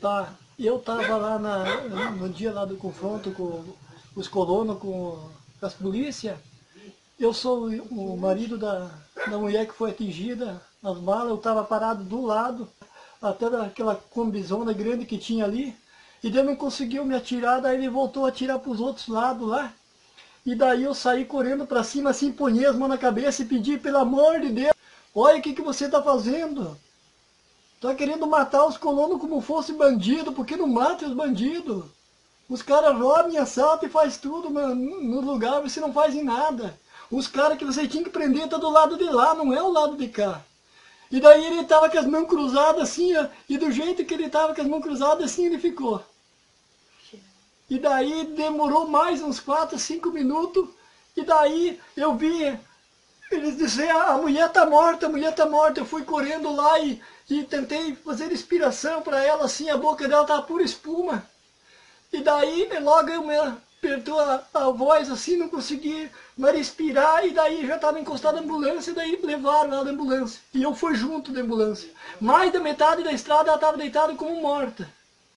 Tá, eu tava lá no dia lá do confronto com os colonos, com as polícias. Eu sou o marido da mulher que foi atingida nas balas. Eu tava parado do lado, até daquela combizona grande que tinha ali. E daí não conseguiu me atirar, daí ele voltou a atirar para os outros lados lá. E daí eu saí correndo para cima, assim, ponhei as mãos na cabeça e pedi, pelo amor de Deus, olha o que você está fazendo. Tá querendo matar os colonos como fosse bandido, porque não mata os bandidos. Os caras roubam e assaltam e faz tudo no lugar, você não faz em nada. Os caras que você tinha que prender tá do lado de lá, não é o lado de cá. E daí ele tava com as mãos cruzadas assim, ó, e do jeito que ele tava com as mãos cruzadas assim ele ficou. E daí demorou mais uns 4, 5 minutos, e daí eu vi eles diziam, a mulher está morta, a mulher está morta. Eu fui correndo lá e tentei fazer respiração para ela, assim, a boca dela estava pura espuma. E daí logo eu me apertou a voz assim, não consegui mais respirar, e daí já estava encostada a ambulância, e daí levaram ela da ambulância. E eu fui junto da ambulância. Mais da metade da estrada ela estava deitada como morta.